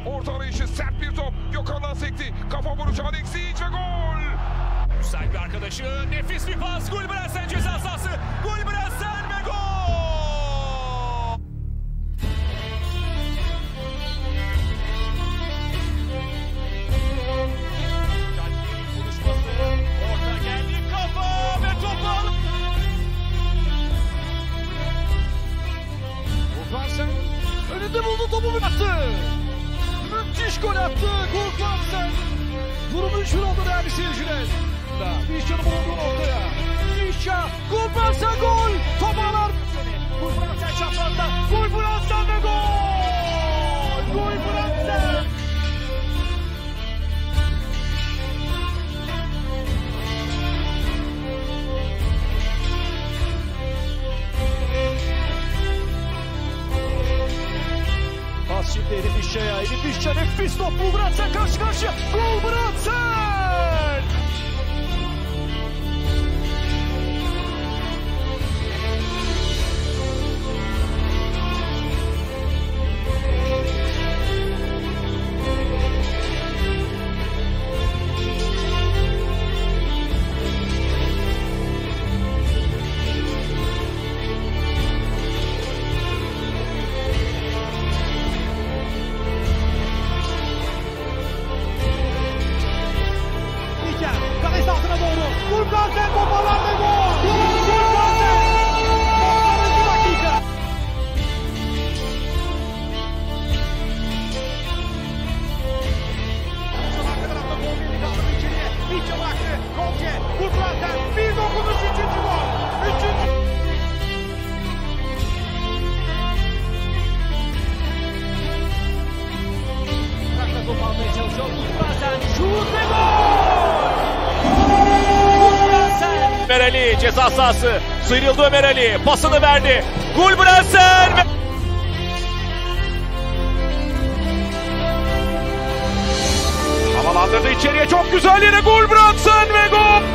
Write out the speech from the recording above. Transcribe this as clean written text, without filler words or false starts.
Orta arayışı, sert bir top. Gökhan'dan sekti. Kafa vuruşu Alexic ve gol. Müsait bir arkadaşı. Nefis bir pas. Gulbrandsen ceza sahası. Gulbrandsen ve gol. Orta geldi, kafa ve topu alıp. Gulbrandsen önünde buldu, topu bıraktı. Müthiş gol attı Gulbrandsen. Durum 3-1 oldu değerli seyirciler. Vişça'nın bulunduğu noktaya. Vişça, Gulbrandsen gol. Top ağlar. Gulbrandsen çaprazda. Gulbrandsen ve gol. Gulbrandsen. Pas şimdi Edin Vişça'ya. Edin Vişça nefis top. Gulbrandsen karşı karşıya. Gulbrandsen. Kalesi altına doğru. Gulbrandsen toparlar ve gol. Gulbrandsen. 90. dakika. Arka tarafta Gol kaldırdı içeriye. Vişça bıraktı. Gonce. Gulbrandsen. Bir dokunuş, 3. gol. 3. Bırakla top almaya çalışıyor. Gulbrandsen. Şut ve gol. Ömer Ali ceza sahası. Sıyrıldı Ömer Ali. Pasını verdi. Gulbrandsen ve... Havalandırdı içeriye. Çok güzel yere Gulbrandsen ve gol.